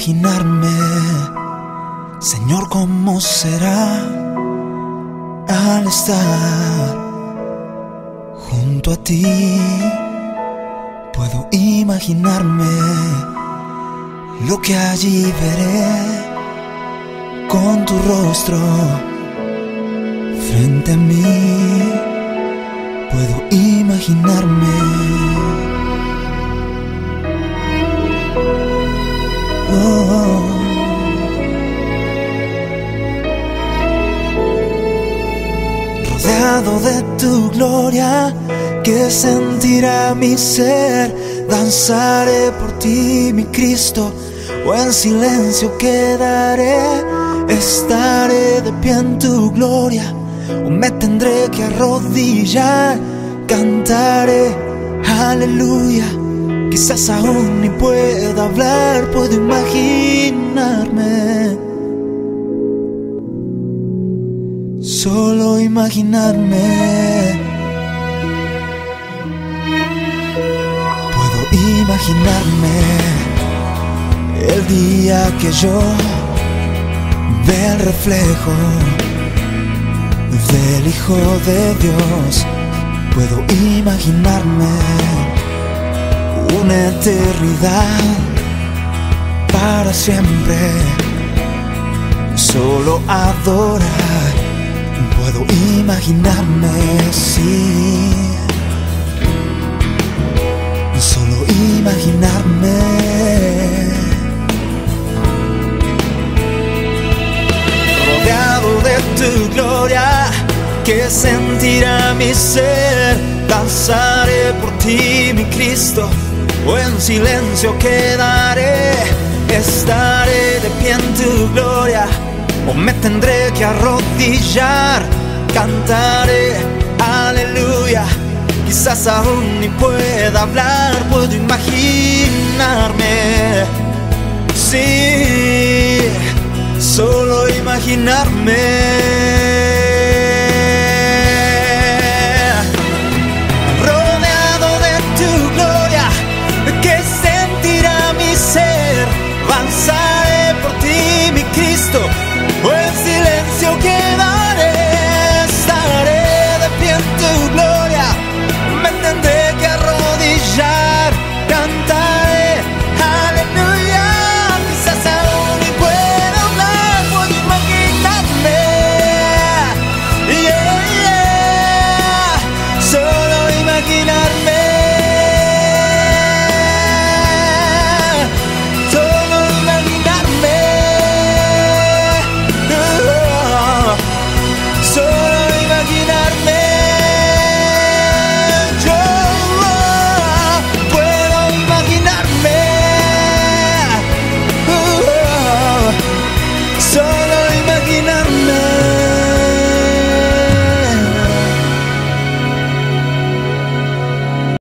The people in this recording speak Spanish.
imaginarme, Señor, cómo será al estar junto a ti. Puedo imaginarme lo que allí veré con tu rostro frente a mí. Puedo imaginarme. Rodeado de tu gloria, que sentirá mi ser. Danzaré por ti, mi Cristo, o en silencio quedaré. Estaré de pie en tu gloria, o me tendré que arrodillar. Cantaré, aleluya. Quizás aún ni pueda hablar, puedo imaginarme. Solo imaginarme. Puedo imaginarme el día que yo vea el reflejo del Hijo de Dios. Puedo imaginarme una eternidad para siempre, solo adorar. Puedo imaginarme, sí, solo imaginarme. Rodeado de tu gloria, que sentirá mi ser. Danzaré por ti, mi Cristo, o en silencio quedaré. Estaré de pie en tu gloria, o me tendré que arrodillar. Cantaré, aleluya. Quizás aún ni pueda hablar, puedo imaginarme. Sí, solo imaginarme.